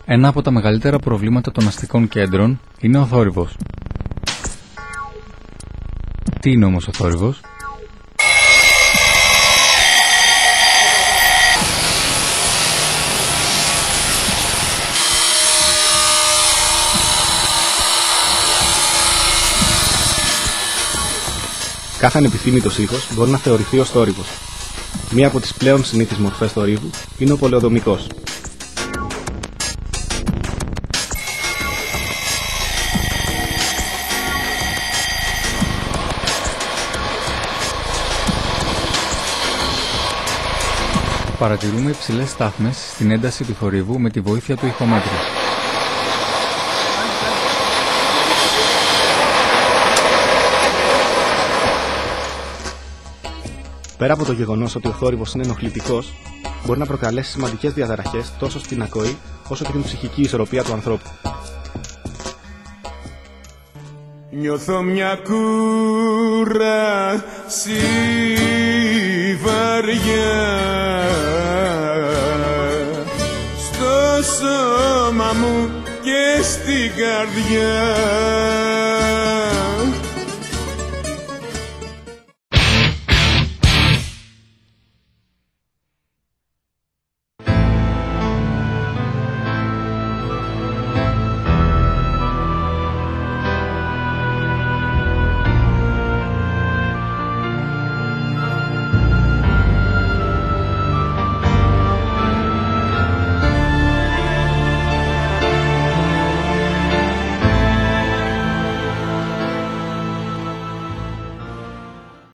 Ένα από τα μεγαλύτερα προβλήματα των αστικών κέντρων είναι ο θόρυβος. Τι είναι όμως ο θόρυβος? Κάθε ανεπιθύμητος ήχος μπορεί να θεωρηθεί ως θόρυβος. Μία από τις πλέον συνήθεις μορφές θορύβου είναι ο πολεοδομικός. Παρατηρούμε υψηλές στάθμες στην ένταση του θορύβου με τη βοήθεια του ηχομέτρου. Πέρα από το γεγονός ότι ο θόρυβος είναι ενοχλητικός, μπορεί να προκαλέσει σημαντικές διαταραχές τόσο στην ακοή όσο και την ψυχική ισορροπία του ανθρώπου. Νιώθω μια κούραση βαριά στο σώμα μου και στην καρδιά.